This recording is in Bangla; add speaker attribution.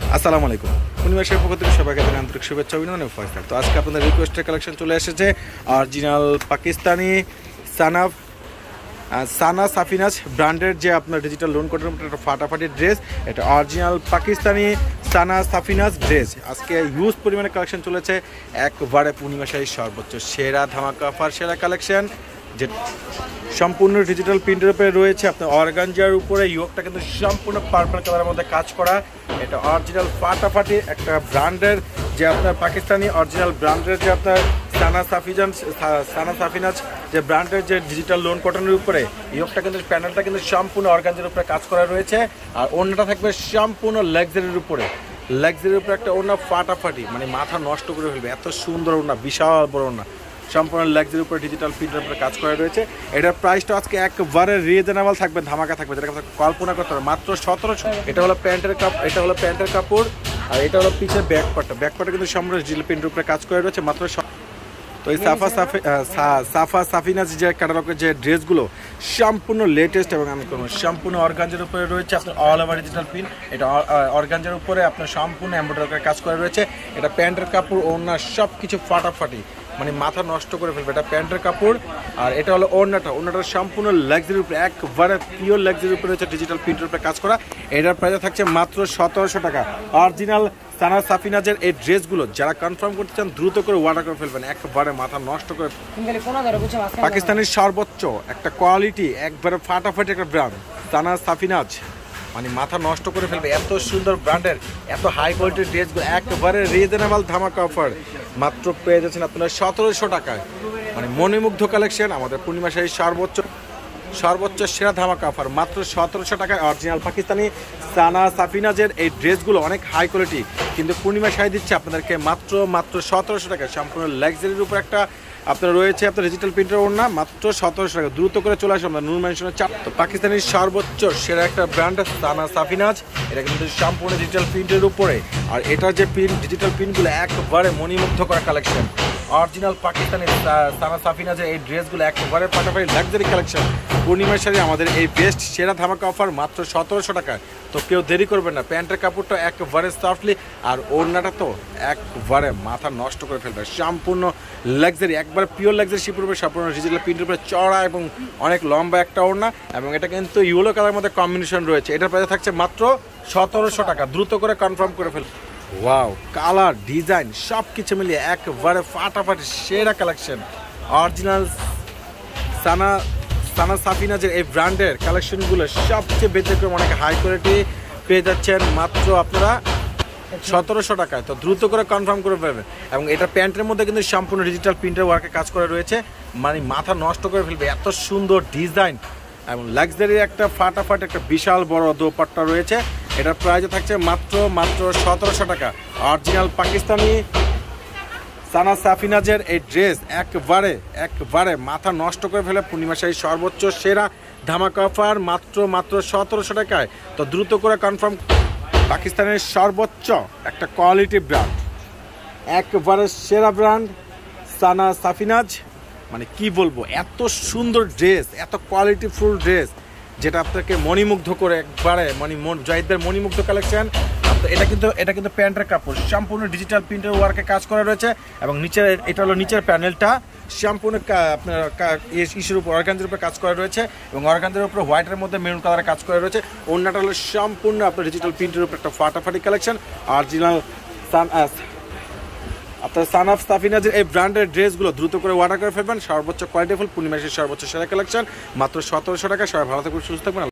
Speaker 1: আসসালামু আলাইকুম। পূর্ণিমাসের পক্ষ থেকে সবাইকে জানাই আন্তরিক শুভেচ্ছা অভিনন্দন এবং ফয়সাল। তো আজকে আপনাদের রিকোয়েস্টের কালেকশন চলে এসেছে অরিজিনাল পাকিস্তানি সানা সাফিনাজ ব্র্যান্ডের যে আপনার ডিজিটাল লোন কোটের একটা ফাটাফাটি ড্রেস, এটা অরিজিনাল পাকিস্তানি সানা সাফিনাজ ড্রেস। আজকে হিউজ পরিমাণে কালেকশন চলেছে, একবারে পূর্ণিমাশাহী সর্বোচ্চ সেরা ধামাকা অফার সেরা কালেকশন, যে সম্পূর্ণ ডিজিটাল প্রিন্টের উপরে রয়েছে। আপনার অর্গানজার উপরে ইয়োগটা কিন্তু সম্পূর্ণ পার্পল কালারের মধ্যে কাজ করা। এটা অরিজিনাল ফাটাফাটি একটা ব্র্যান্ডের যে আপনার পাকিস্তানি অরিজিনাল ব্র্যান্ডের যে আপনার সানা সাফিনাজ যে ব্র্যান্ডের যে ডিজিটাল লোন কটনের উপরে ইয়োগটা কিন্তু প্যানেলটা কিন্তু সম্পূর্ণ অর্গানজার উপরে কাজ করা রয়েছে। আর ওড়নাটা থাকবে সম্পূর্ণ লাক্সারির উপরে, লাক্সারির উপরে একটা ওড়না ফাটাফাটি, মানে মাথা নষ্ট করে ফেলবে এত সুন্দর ওড়না, বিশাল বড় ওড়না, সম্পূর্ণ লাক্সারির উপরে ডিজিটাল প্রিন্টের উপরে কাজ করা রয়েছে। এটার প্রাইসটা আজকে একবারে রিজনেবল থাকবে, ধামাকা থাকবে, যেটা আপনার কল্পনা করতে হবে, মাত্র 1700। এটা হলো প্যান্টের কাপড়, আর এটা হলো পিছের ব্যাকপার্টটা কিন্তু সম্পূর্ণ ডিজিটাল প্রিন্টের উপরে কাজ করা রয়েছে মাত্র। তো এই সাফা সাফিনাজ যে ক্যাটালগের যে ড্রেসগুলো সম্পূর্ণ লেটেস্ট এবং সম্পূর্ণ অর্গানজার উপরে রয়েছে আপনার অল ওভার ডিজিটাল প্রিন্ট। এটা অর্গানজার উপরে আপনার সম্পূর্ণ এমব্রয়ডারি কাজ করা রয়েছে। এটা প্যান্টের কাপড়, ওড়না সব কিছু ফাটাফাটি, মানে মাথা নষ্ট করে ফেলবে। এটা প্যান্টের কাপড়, আর এটা হলো ওড়নাটা সম্পূর্ণ লাক্সারির উপরে, একবারে পিওর লাক্সারির উপরে রয়েছে ডিজিটাল প্রিন্টের উপরে কাজ করা। এটার প্রাইস থাকছে মাত্র 1700 টাকা। অরিজিনাল সানা সাফিনাজের এই ড্রেসগুলো যারা কনফার্ম করতে চান দ্রুত করে অর্ডার করে ফেলবেন, একবারে মাথা নষ্ট করে। পাকিস্তানের সর্বোচ্চ একটা কোয়ালিটি, একবারে ফাটাফাটি একটা ব্র্যান্ড সানা সাফিনাজ, মানে মাথা নষ্ট করে ফেলবে এত সুন্দর ব্র্যান্ডের এত হাই কোয়ালিটির ড্রেসগুলো, একবারে রিজনেবল ধামাকা অফার মাত্র পেয়ে যাচ্ছেন আপনারা 1700 টাকায়। মানে মনোমুগ্ধ কালেকশন, আমাদের পূর্ণিমাশাহী সর্বোচ্চ সেরা ধামাকা অফার মাত্র 1700 টাকায়। অরিজিনাল পাকিস্তানি সানা সাফিনাজের এই ড্রেসগুলো অনেক হাই কোয়ালিটি, কিন্তু পূর্ণিমাশাহী দিচ্ছে আপনাদেরকে মাত্র 1700 টাকায়। সম্পূর্ণ লাক্সারির উপর একটা আপনার রয়েছে আপনার ডিজিটাল প্রিন্টের ওড়না, মাত্র 1700 টাকা। দ্রুত করে চলে আসুন আমরা নূর ম্যানশনের চাপ। তো পাকিস্তানের সর্বোচ্চ সেরা একটা ব্র্যান্ড সানা সাফিনাজ, এটা কিন্তু সম্পূর্ণ ডিজিটাল প্রিন্টের উপরে। আর এটার যে ডিজিটাল প্রিন্টগুলো একবারে মণিমুগ্ধ করা কালেকশন। অরিজিনাল পাকিস্তানি সানা সাফিনাজের এই ড্রেসগুলো একবারে ফাটাফাটি লাক্সারি কালেকশন। পূর্ণিমার সাথে আমাদের এই বেস্ট সেরা ধামাকা অফার মাত্র 1700 টাকায়। তো কেউ দেরি করবেন না, প্যান্টের কাপড়টা একবারে সফটলি, আর ওড়নাটা তো একবারে মাথা নষ্ট করে ফেলবে, সম্পূর্ণ লাক্সারি, একবারে পিওর লাক্সারি শিপের উপরে সম্পূর্ণ ডিজিটাল প্রিন্টের উপরে চড়া এবং অনেক লম্বা একটা ওড়না, এবং এটা কিন্তু ইয়েলো কালারের মধ্যে কম্বিনেশন রয়েছে। এটার প্রাইস থাকছে মাত্র 1700 টাকা। দ্রুত করে কনফার্ম করে ফেলবে। ওয়াও, কালার ডিজাইন সব কিছু মিলিয়ে একবারে ফাটাফাটি সেরা কালেকশন। অরিজিনাল সানা সাফিনাজের এই ব্র্যান্ডের কালেকশনগুলো সবচেয়ে ব্যতিক্রম, অনেক হাই কোয়ালিটি পেয়ে যাচ্ছেন মাত্র আপনারা 1700 টাকায়। তো দ্রুত করে কনফার্ম করে ফেলবেন। এবং এটা প্যান্টের মধ্যে কিন্তু সম্পূর্ণ ডিজিটাল প্রিন্টের ওয়ার্কে কাজ করা রয়েছে, মানে মাথা নষ্ট করে ফেলবে এত সুন্দর ডিজাইন এবং লাক্সারি একটা ফাটাফাটি একটা বিশাল বড় দোপাট্টা রয়েছে। এটার প্রাইস থাকছে মাত্র 1700 টাকা। অরিজিনাল পাকিস্তানি সানা সাফিনাজের এই ড্রেস একবারে মাথা নষ্ট করে ফেলে পূর্ণিমাশাহী সর্বোচ্চ সেরা ধামাকা অফার মাত্র 1700 টাকায়। তো দ্রুত করে কনফার্ম। পাকিস্তানের সর্বোচ্চ একটা কোয়ালিটি ব্র্যান্ড, একবারে সেরা ব্র্যান্ড সানা সাফিনাজ, মানে কি বলবো, এত সুন্দর ড্রেস, এত কোয়ালিটিফুল ড্রেস, যেটা আপনাকে মণিমুগ্ধ করে একবারে, মানে জাহিদদের মণিমুগ্ধ কালেকশন। এটা কিন্তু প্যান্টের কাপড়, সম্পূর্ণ ডিজিটাল প্রিন্টের ওয়ার্কে কাজ করা রয়েছে, এবং এটা হলো নিচের প্যানেলটা সম্পূর্ণ আপনার ইস্যুর উপর অর্গানজার উপরে কাজ করা রয়েছে, এবং অর্গানজার উপরে হোয়াইটের মধ্যে মেরুন কালারে কাজ করা রয়েছে। ওড়নাটা হলো সম্পূর্ণ আপনার ডিজিটাল প্রিন্টের উপর একটা ফাটাফাটি কালেকশন। অরিজিনাল আপনার সানা সাফিনাজের এই ব্র্যান্ডের ড্রেসগুলো দ্রুত করে অর্ডার করে ফেলবেন। সর্বোচ্চ কোয়ালিটিফুল পূর্ণিমাসের সর্বোচ্চ সেরা কালেকশন মাত্র 1700 টাকা। সবাই ভালো থাকবেন, সুস্থ থাকবেন।